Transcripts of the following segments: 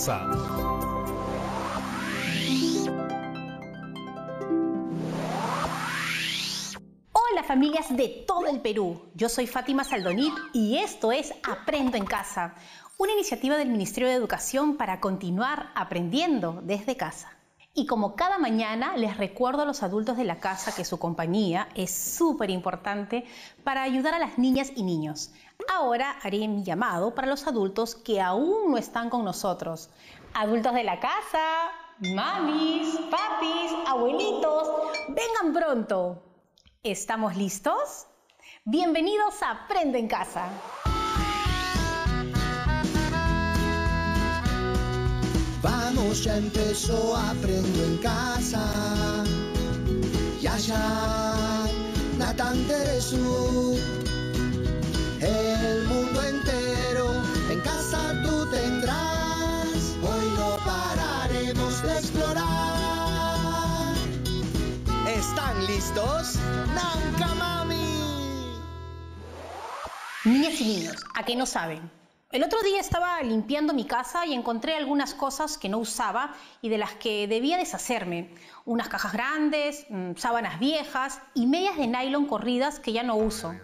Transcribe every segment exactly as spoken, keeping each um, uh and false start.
casa. Hola familias de todo el Perú, yo soy Fátima Saldonit y esto es Aprendo en Casa, una iniciativa del Ministerio de Educación para continuar aprendiendo desde casa. Y como cada mañana les recuerdo a los adultos de la casa que su compañía es súper importante para ayudar a las niñas y niños. Ahora haré mi llamado para los adultos que aún no están con nosotros. Adultos de la casa, mamis, papis, abuelitos, vengan pronto. ¿Estamos listos? Bienvenidos a Aprendo en Casa. Vamos, ya empezó Aprendo en Casa. Yaya, Natán Teresú, el mundo entero en casa tú tendrás. Hoy no pararemos de explorar. ¿Están listos? ¡Nanka Mami! Niñas y niños, ¿a qué no saben? El otro día estaba limpiando mi casa y encontré algunas cosas que no usaba y de las que debía deshacerme. Unas cajas grandes, sábanas viejas y medias de nylon corridas que ya no uso.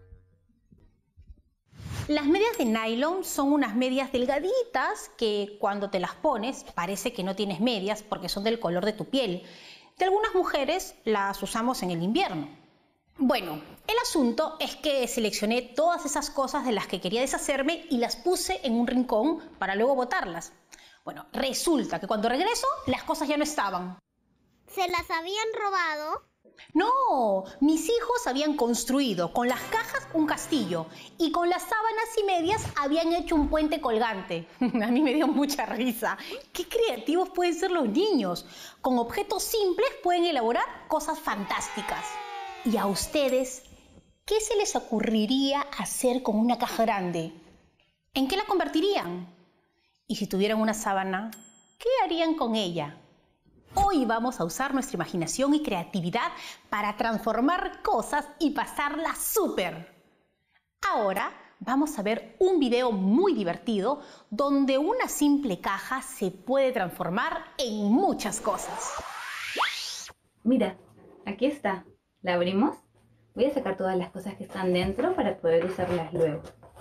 Las medias de nylon son unas medias delgaditas que cuando te las pones parece que no tienes medias porque son del color de tu piel. De algunas mujeres las usamos en el invierno. Bueno, el asunto es que seleccioné todas esas cosas de las que quería deshacerme y las puse en un rincón para luego botarlas. Bueno, resulta que cuando regreso las cosas ya no estaban. ¿Se las habían robado? No, mis hijos habían construido con las cajas un castillo y con las sábanas y medias habían hecho un puente colgante. A mí me dio mucha risa. ¡Qué creativos pueden ser los niños! Con objetos simples pueden elaborar cosas fantásticas. ¿Y a ustedes qué se les ocurriría hacer con una caja grande? ¿En qué la convertirían? Y si tuvieran una sábana, ¿qué harían con ella? Hoy vamos a usar nuestra imaginación y creatividad para transformar cosas y pasarla súper. Ahora vamos a ver un video muy divertido donde una simple caja se puede transformar en muchas cosas. Mira, aquí está. ¿La abrimos? Voy a sacar todas las cosas que están dentro para poder usarlas luego.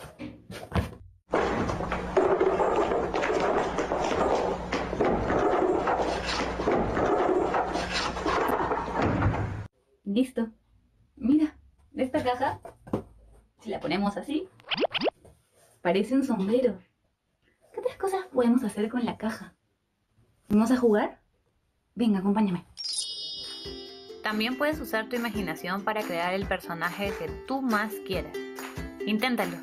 Listo. Mira, esta caja, si la ponemos así, parece un sombrero. ¿Qué otras cosas podemos hacer con la caja? ¿Vamos a jugar? Venga, acompáñame. También puedes usar tu imaginación para crear el personaje que tú más quieras. Inténtalo.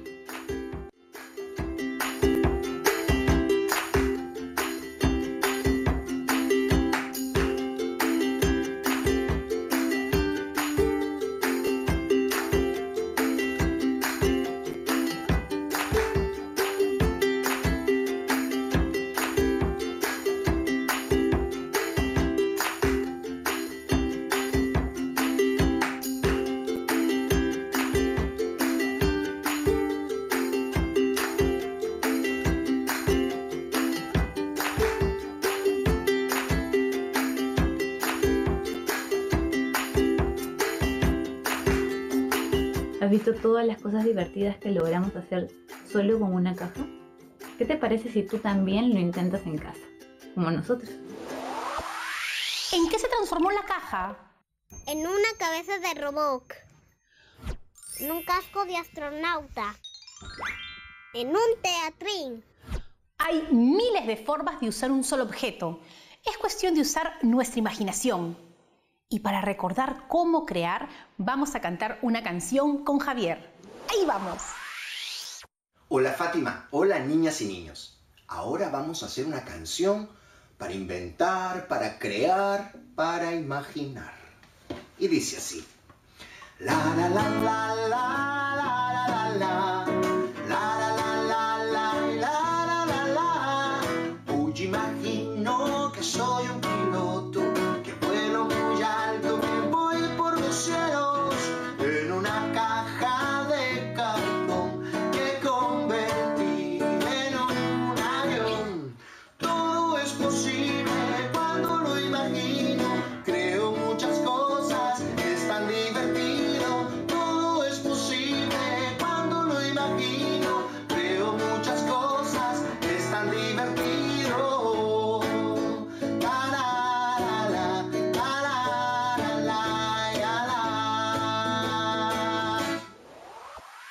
¿Has visto todas las cosas divertidas que logramos hacer solo con una caja? ¿Qué te parece si tú también lo intentas en casa, como nosotros? ¿En qué se transformó la caja? En una cabeza de robot. En un casco de astronauta. En un teatrín. Hay miles de formas de usar un solo objeto. Es cuestión de usar nuestra imaginación. Y para recordar cómo crear, vamos a cantar una canción con Javier. ¡Ahí vamos! Hola Fátima, hola niñas y niños. Ahora vamos a hacer una canción para inventar, para crear, para imaginar. Y dice así. La la la la la la la la la. La la la la la la la la. Hoy imagino que soy un piloto, que vuelo muy alto, que voy por los cielos en una caja de cartón que convertí en un avión.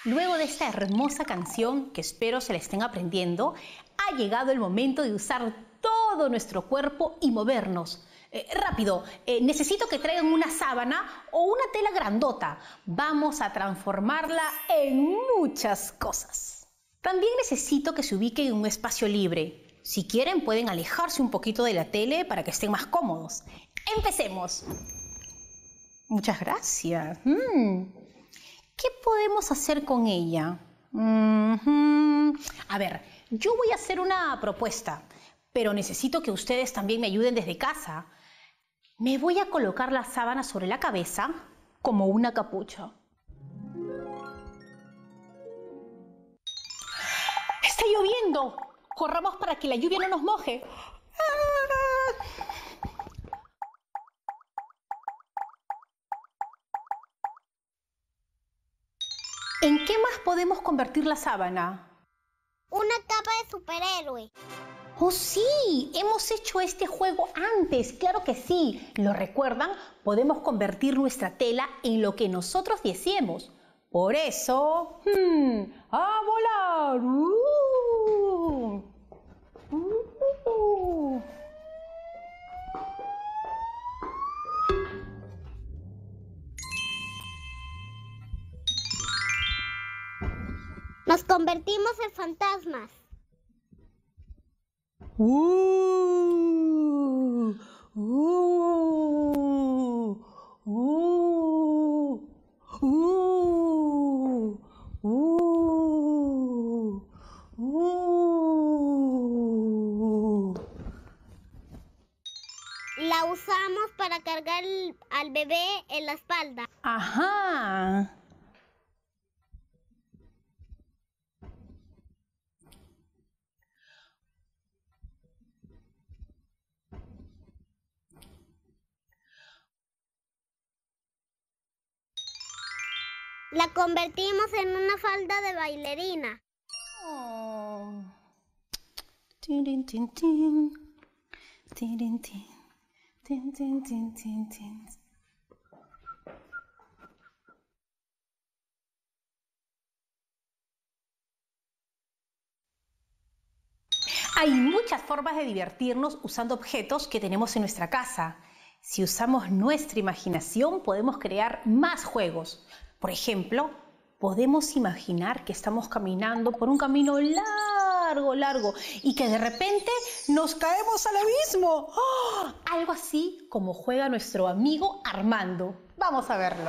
Luego de esta hermosa canción, que espero se la estén aprendiendo, ha llegado el momento de usar todo nuestro cuerpo y movernos. Eh, rápido, eh, necesito que traigan una sábana o una tela grandota. Vamos a transformarla en muchas cosas. También necesito que se ubiquen en un espacio libre. Si quieren, pueden alejarse un poquito de la tele para que estén más cómodos. ¡Empecemos! Muchas gracias. Mm. ¿Qué podemos hacer con ella? Mm-hmm. A ver, yo voy a hacer una propuesta, pero necesito que ustedes también me ayuden desde casa. Me voy a colocar la sábana sobre la cabeza como una capucha. ¡Está lloviendo! Corramos para que la lluvia no nos moje. ¿En qué más podemos convertir la sábana? Una capa de superhéroe. ¡Oh, sí! Hemos hecho este juego antes, claro que sí. ¿Lo recuerdan? Podemos convertir nuestra tela en lo que nosotros deseemos. Por eso, hmm, ¡a volar! ¡Uh! ¡Uh! Nos convertimos en fantasmas. Uh, uh, uh, uh, uh, uh. La usamos para cargar al bebé en la espalda. Ajá. La convertimos en una falda de bailarina. Oh. Tin, tin, tin, tin. Tin, tin, tin. Tin, tin, tin, tin, tin. Hay muchas formas de divertirnos usando objetos que tenemos en nuestra casa. Si usamos nuestra imaginación, podemos crear más juegos. Por ejemplo, podemos imaginar que estamos caminando por un camino largo, largo, y que de repente nos caemos al abismo. ¡Oh! Algo así como juega nuestro amigo Armando. Vamos a verlo.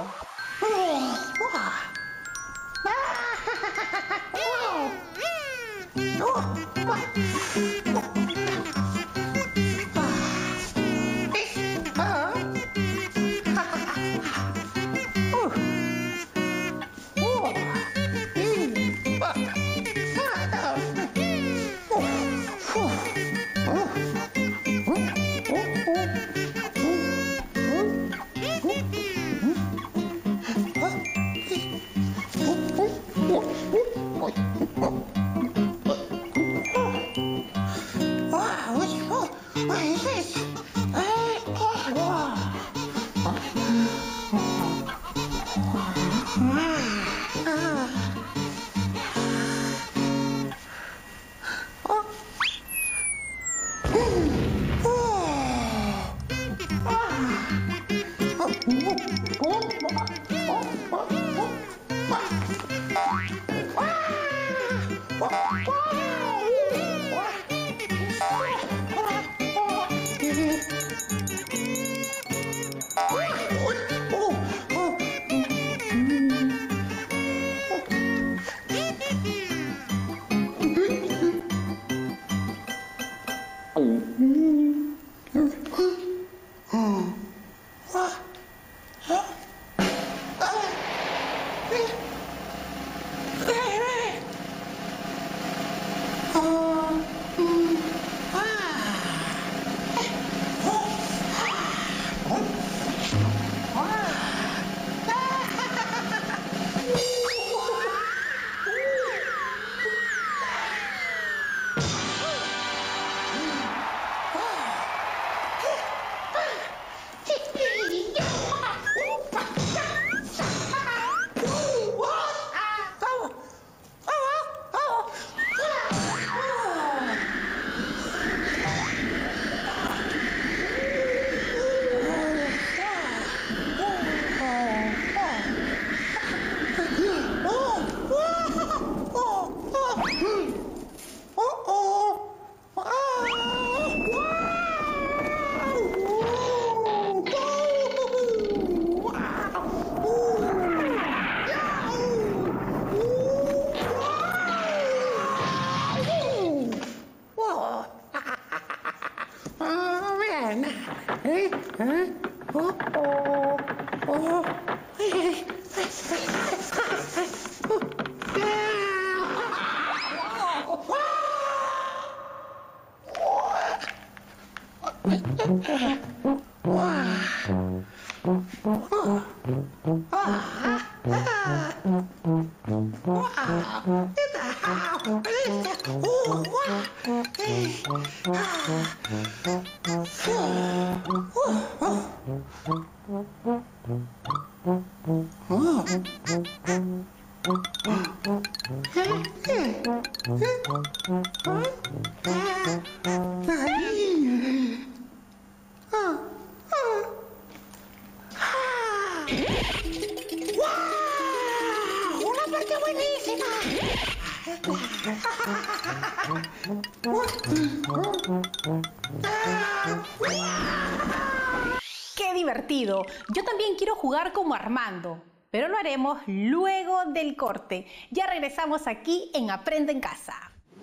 ¡Qué divertido! Yo también quiero jugar como Armando, pero lo haremos luego del corte. Ya regresamos aquí en Aprende en Casa.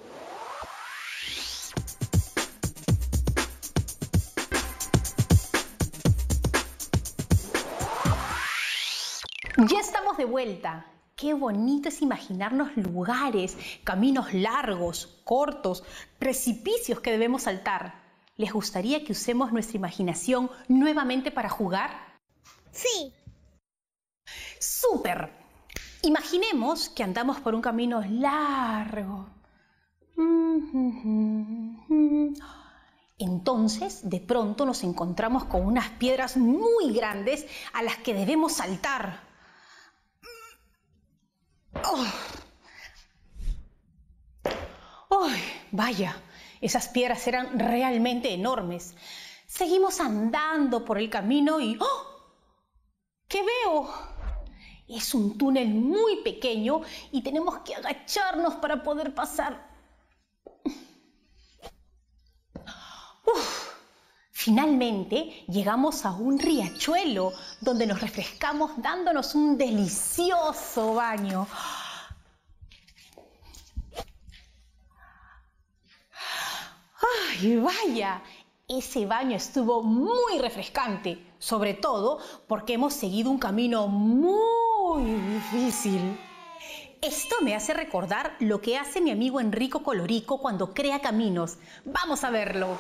Ya estamos de vuelta. Qué bonito es imaginarnos lugares, caminos largos, cortos, precipicios que debemos saltar. ¿Les gustaría que usemos nuestra imaginación nuevamente para jugar? Sí. ¡Súper! Imaginemos que andamos por un camino largo. Entonces, de pronto nos encontramos con unas piedras muy grandes a las que debemos saltar. ¡Oh! ¡Ay, vaya! Esas piedras eran realmente enormes. Seguimos andando por el camino y... ¡oh! ¿Qué veo? Es un túnel muy pequeño y tenemos que agacharnos para poder pasar. Uf. Finalmente llegamos a un riachuelo donde nos refrescamos dándonos un delicioso baño. ¡Ay, vaya! Ese baño estuvo muy refrescante, sobre todo porque hemos seguido un camino muy difícil. Esto me hace recordar lo que hace mi amigo Enrico Colorico cuando crea caminos. ¡Vamos a verlo!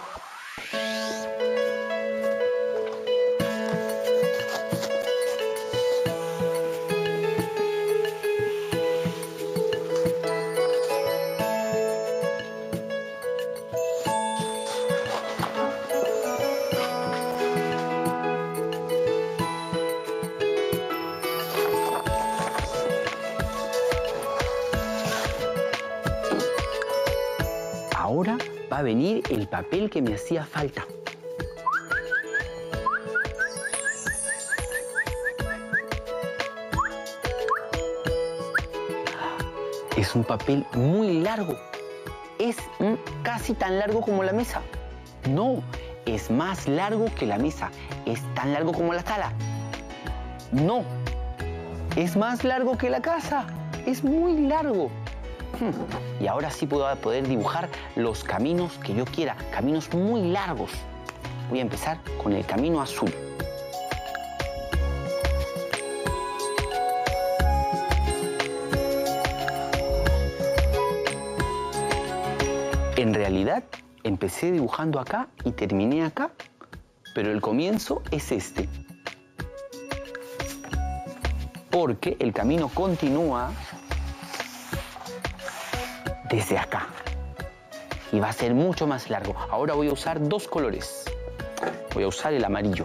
Ahora va a venir el papel que me hacía falta. Es un papel muy largo. Es mm, casi tan largo como la mesa. No, es más largo que la mesa. Es tan largo como la sala. No, es más largo que la casa. Es muy largo. Y ahora sí puedo poder dibujar los caminos que yo quiera, caminos muy largos. Voy a empezar con el camino azul. En realidad, empecé dibujando acá y terminé acá, pero el comienzo es este. Porque el camino continúa desde acá y va a ser mucho más largo. Ahora voy a usar dos colores. Voy a usar el amarillo.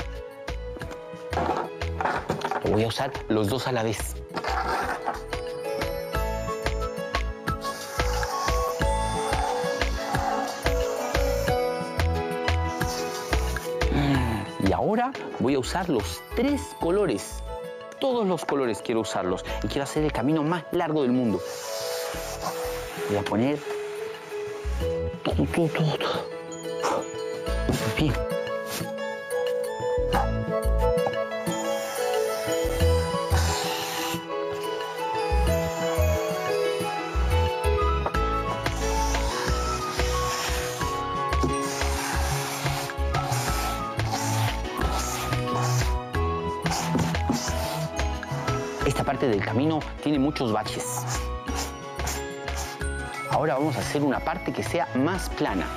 Voy a usar los dos a la vez. Y ahora voy a usar los tres colores. Todos los colores quiero usarlos y quiero hacer el camino más largo del mundo. Voy a poner todo, todo, todo, todo. Bien. Esta parte del camino tiene muchos baches. Ahora vamos a hacer una parte que sea más plana.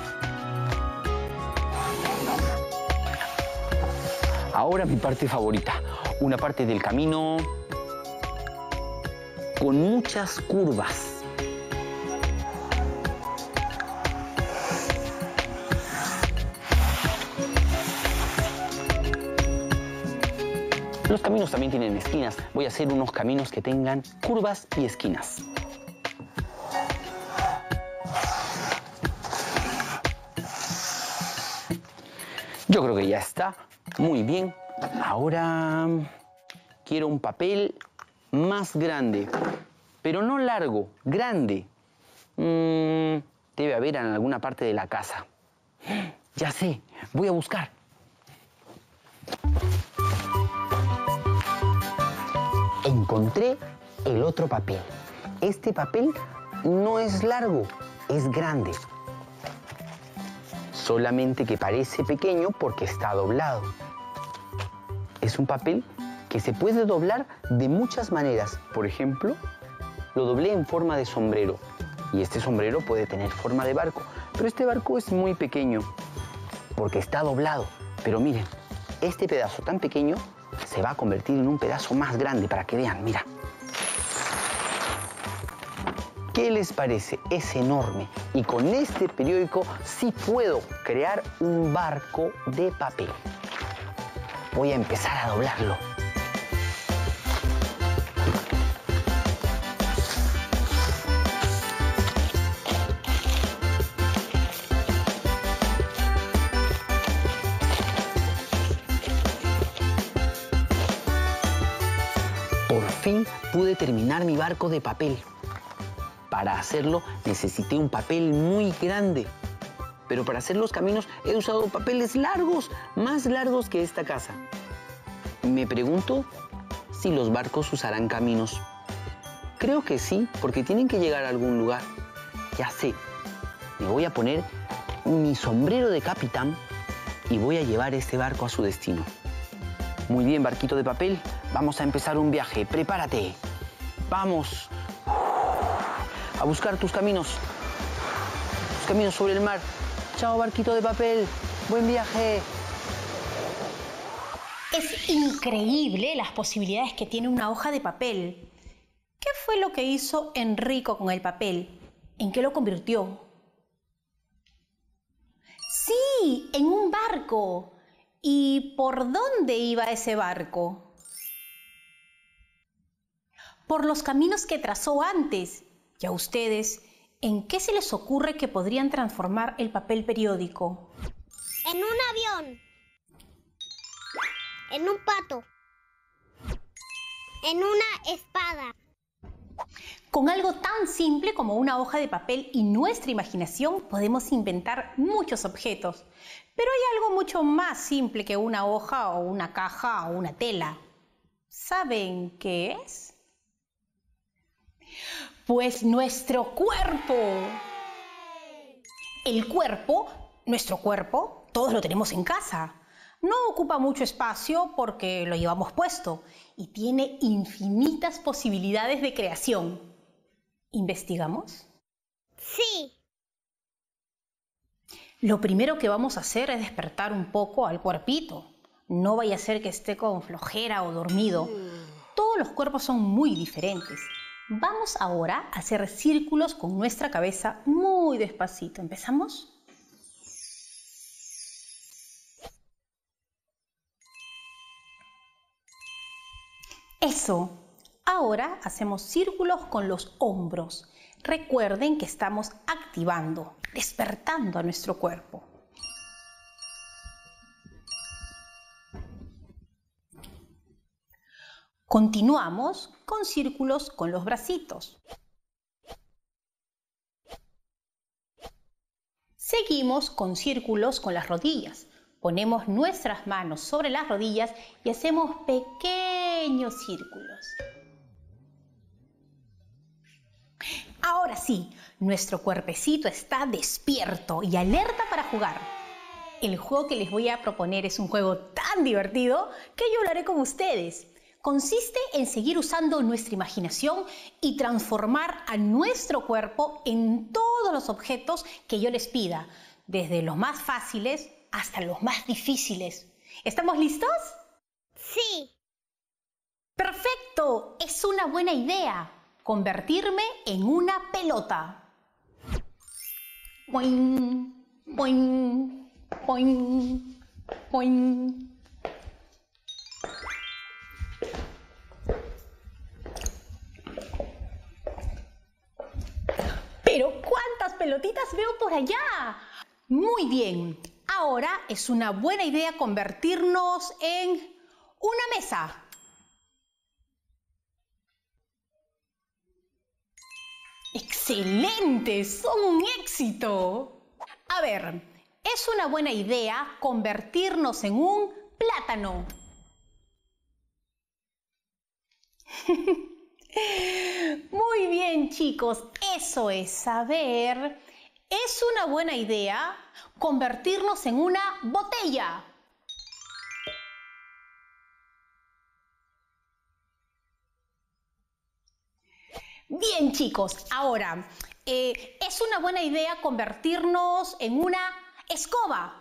Ahora mi parte favorita, una parte del camino con muchas curvas. Los caminos también tienen esquinas. Voy a hacer unos caminos que tengan curvas y esquinas. Yo creo que ya está muy bien. Ahora quiero un papel más grande, pero no largo, grande. Mm, debe haber en alguna parte de la casa. Ya sé, voy a buscar. Encontré el otro papel. Este papel no es largo, es grande. Solamente que parece pequeño porque está doblado. Es un papel que se puede doblar de muchas maneras. Por ejemplo, lo doblé en forma de sombrero. Y este sombrero puede tener forma de barco. Pero este barco es muy pequeño porque está doblado. Pero miren, este pedazo tan pequeño se va a convertir en un pedazo más grande para que vean, mira. ¿Qué les parece? Es enorme. Y con este periódico sí puedo crear un barco de papel. Voy a empezar a doblarlo. Por fin pude terminar mi barco de papel. Para hacerlo necesité un papel muy grande. Pero para hacer los caminos he usado papeles largos, más largos que esta casa. Me pregunto si los barcos usarán caminos. Creo que sí, porque tienen que llegar a algún lugar. Ya sé, me voy a poner mi sombrero de capitán y voy a llevar este barco a su destino. Muy bien, barquito de papel, vamos a empezar un viaje. Prepárate. Vamos a buscar tus caminos. Tus caminos sobre el mar. Chao, barquito de papel. Buen viaje. Es increíble las posibilidades que tiene una hoja de papel. ¿Qué fue lo que hizo Enrico con el papel? ¿En qué lo convirtió? Sí, en un barco. ¿Y por dónde iba ese barco? Por los caminos que trazó antes. ¿Y a ustedes, en qué se les ocurre que podrían transformar el papel periódico? En un avión. En un pato. En una espada. Con algo tan simple como una hoja de papel y nuestra imaginación podemos inventar muchos objetos. Pero hay algo mucho más simple que una hoja o una caja o una tela. ¿Saben qué es? Pues nuestro cuerpo. El cuerpo, nuestro cuerpo, todos lo tenemos en casa. No ocupa mucho espacio porque lo llevamos puesto y tiene infinitas posibilidades de creación. ¿Investigamos? Sí. Lo primero que vamos a hacer es despertar un poco al cuerpito. No vaya a ser que esté con flojera o dormido. Todos los cuerpos son muy diferentes. Vamos ahora a hacer círculos con nuestra cabeza muy despacito. ¿Empezamos? Eso. Ahora hacemos círculos con los hombros. Recuerden que estamos activando, despertando a nuestro cuerpo. Continuamos con círculos con los bracitos. Seguimos con círculos con las rodillas. Ponemos nuestras manos sobre las rodillas y hacemos pequeños círculos. Ahora sí, nuestro cuerpecito está despierto y alerta para jugar. El juego que les voy a proponer es un juego tan divertido que yo lo haré con ustedes. consiste en seguir usando nuestra imaginación y transformar a nuestro cuerpo en todos los objetos que yo les pida, desde los más fáciles hasta los más difíciles. ¿Estamos listos? Sí. ¡Perfecto! Es una buena idea. Convertirme en una pelota. Boing, boing, boing, boing. Pero ¿cuántas pelotitas veo por allá? Muy bien. Ahora es una buena idea convertirnos en una mesa. ¡Excelente! ¡Son un éxito! A ver, es una buena idea convertirnos en un plátano. Muy bien, chicos, eso es. A ver, es una buena idea convertirnos en una botella. Bien, chicos, ahora, eh, es una buena idea convertirnos en una escoba.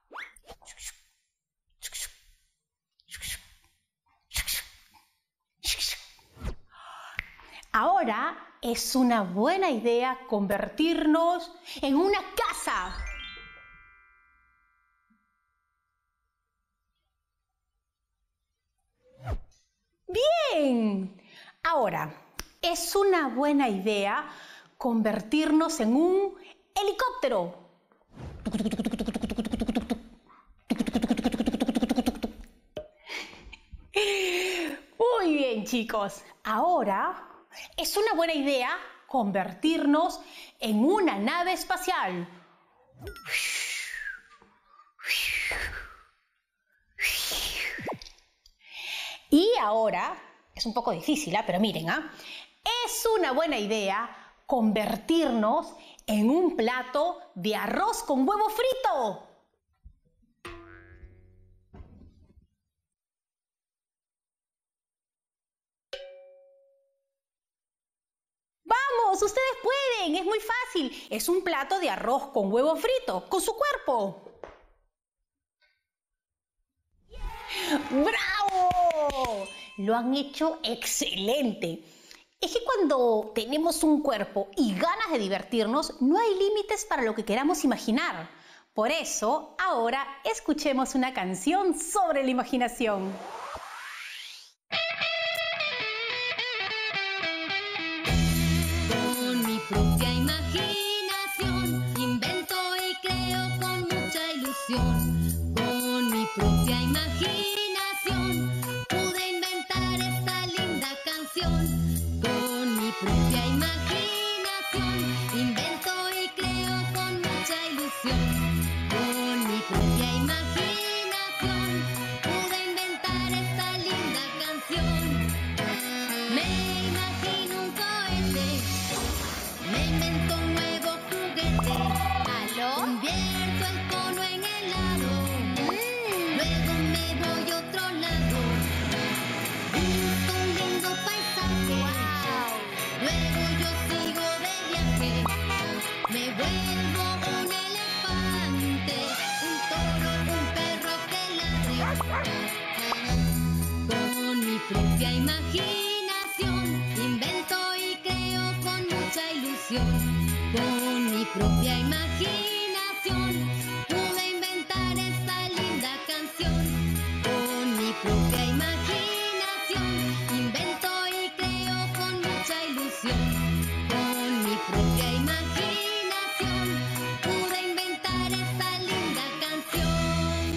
Ahora es una buena idea convertirnos en una casa. Bien. Ahora, es una buena idea convertirnos en un helicóptero. Muy bien, chicos. Ahora es una buena idea convertirnos en una nave espacial. Y ahora, es un poco difícil, ¿eh? Pero miren, ¿eh? Es una buena idea convertirnos en un plato de arroz con huevo frito. ¡Vamos! ¡Ustedes pueden! Es muy fácil. Es un plato de arroz con huevo frito, con su cuerpo. ¡Bravo! Lo han hecho excelente. Es que cuando tenemos un cuerpo y ganas de divertirnos, no hay límites para lo que queramos imaginar. Por eso, ahora escuchemos una canción sobre la imaginación. Con mi propia imaginación, invento y creo con mucha ilusión. Con mi propia imaginación, pude inventar esta linda canción. Con mi propia imaginación, invento y creo con mucha ilusión. Con mi propia imaginación, pude inventar esta linda canción. Me imagino un cohete, me invento un nuevo juguete. ¿Aló? Convierto el cono en helado, luego me voy a otro lado. Pinto un lindo paisaje, luego yo sigo de viaje. Me vuelvo un elefante, un toro, un perro que ladre. Con mi propia imaginación, invento y creo con mucha ilusión. Con mi propia imaginación, pude inventar esta linda canción. Con mi propia imaginación, invento y creo con mucha ilusión. Con mi propia imaginación, pude inventar esta linda canción.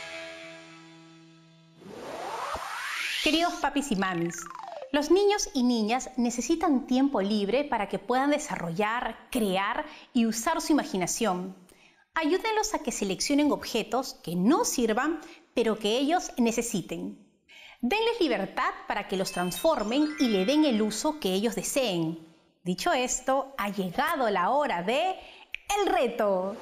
Queridos papis y mamis, los niños y niñas necesitan tiempo libre para que puedan desarrollar, crear y usar su imaginación. Ayúdenlos a que seleccionen objetos que no sirvan, pero que ellos necesiten. Denles libertad para que los transformen y le den el uso que ellos deseen. Dicho esto, ha llegado la hora de el reto.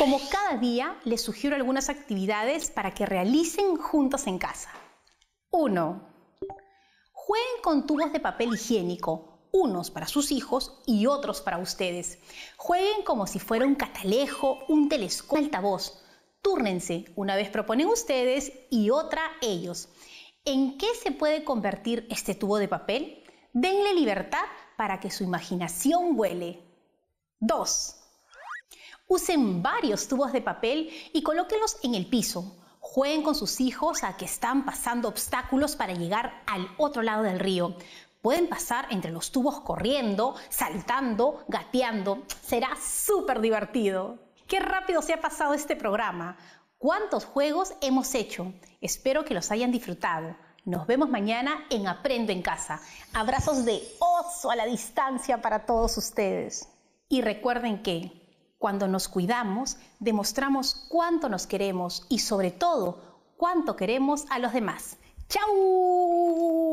Como cada día, les sugiero algunas actividades para que realicen juntos en casa. uno. Jueguen con tubos de papel higiénico, unos para sus hijos y otros para ustedes. Jueguen como si fuera un catalejo, un telescopio, un altavoz. Túrnense, una vez proponen ustedes y otra ellos. ¿En qué se puede convertir este tubo de papel? Denle libertad para que su imaginación vuele. dos. Usen varios tubos de papel y colóquenlos en el piso. Jueguen con sus hijos a que están pasando obstáculos para llegar al otro lado del río. Pueden pasar entre los tubos corriendo, saltando, gateando. Será súper divertido. ¡Qué rápido se ha pasado este programa! ¿Cuántos juegos hemos hecho? Espero que los hayan disfrutado. Nos vemos mañana en Aprendo en Casa. Abrazos de oso a la distancia para todos ustedes. Y recuerden que cuando nos cuidamos, demostramos cuánto nos queremos y sobre todo, cuánto queremos a los demás. ¡Chao!